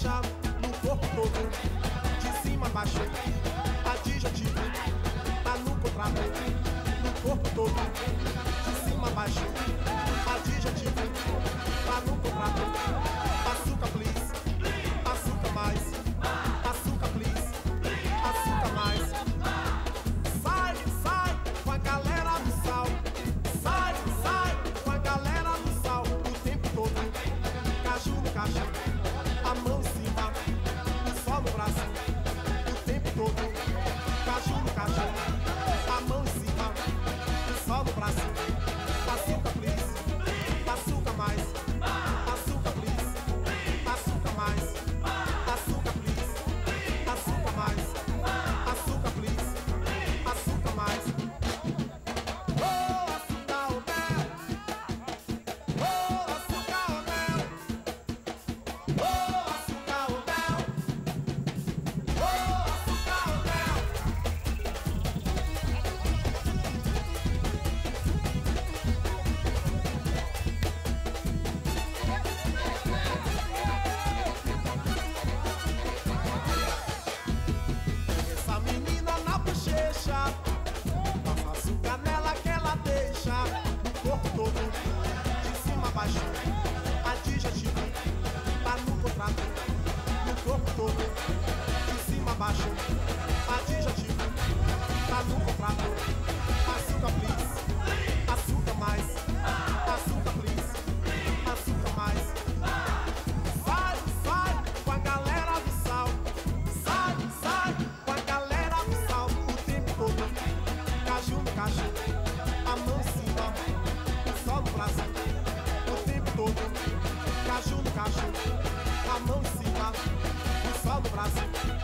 bochecha no corpo todo, de cima a baixo, adjetivo, tá no contrato, no corpo todo, de cima a baixo, adjetivo, tá no contrato. Açúcar, please, açúcar mais, açúcar, please, açúcar mais. Sai, sai com a galera do sal, sai, sai com a galera do sal, o tempo todo, caju no caixa, a mão em cima, o sol no braço, o tempo todo, caju no caixa, a mão em cima, o sol no braço. Açúcar, please, açúcar mais, açúcar, please, açúcar mais, açúcar, please, açúcar mais, açúcar, please, açúcar mais. Oh, açúcar ou mel, oh, açúcar ou mel, oh, açúcar ou mel, oh, açúcar ou mel. Essa menina na bochecha, passa açúcar nela que ela deixa no corpo todo, de cima a baixo, adjetivo, tá no contrato, no corpo todo, de cima a baixo, adjetivo, tá no contrato. Açúcar, please, açúcar mais, açúcar, please, açúcar mais. Sai, sai com a galera do sal, sai, sai com a galera do sal, o tempo todo, caju no cacho, a mão em cima, o sol no braço, o tempo todo, caju no cacho, a mão em cima, o sol no braço.